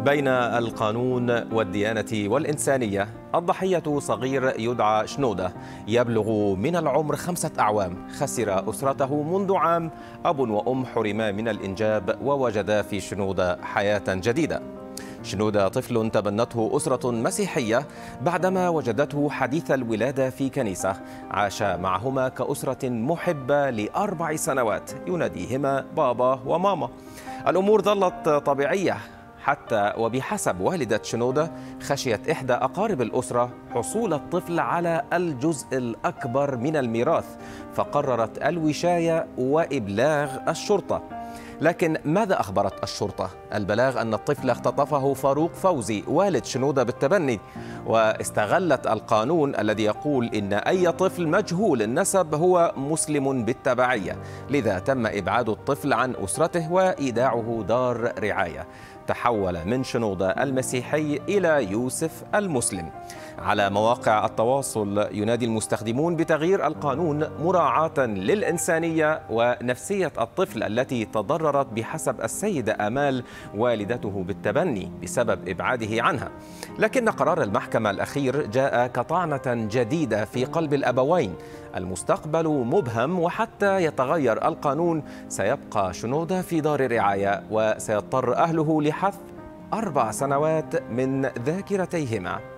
بين القانون والديانة والإنسانية، الضحية صغير يدعى شنودة يبلغ من العمر 5 أعوام. خسر أسرته منذ عام. أب وأم حرما من الإنجاب ووجدا في شنودة حياة جديدة. شنودة طفل تبنته أسرة مسيحية بعدما وجدته حديث الولادة في كنيسة. عاش معهما كأسرة محبة ل4 سنوات يناديهما بابا وماما. الأمور ظلت طبيعية حتى وبحسب والدة شنودة خشيت إحدى أقارب الأسرة حصول الطفل على الجزء الأكبر من الميراث، فقررت الوشاية وإبلاغ الشرطة. لكن ماذا أخبرت الشرطة؟ البلاغ أن الطفل اختطفه فاروق فوزي والد شنودة بالتبني، واستغلت القانون الذي يقول إن أي طفل مجهول النسب هو مسلم بالتبعية، لذا تم إبعاد الطفل عن أسرته وإيداعه دار رعاية. تحول من شنودة المسيحي إلى يوسف المسلم. على مواقع التواصل ينادي المستخدمون بتغيير القانون مراعاة للإنسانية ونفسية الطفل التي تضررت بحسب السيدة آمال والدته بالتبني بسبب إبعاده عنها. لكن قرار المحكمة الأخير جاء كطعنة جديدة في قلب الأبوين. المستقبل مبهم، وحتى يتغير القانون سيبقى شنودة في دار رعاية، وسيضطر أهله لحذف 4 سنوات من ذاكرتيهما.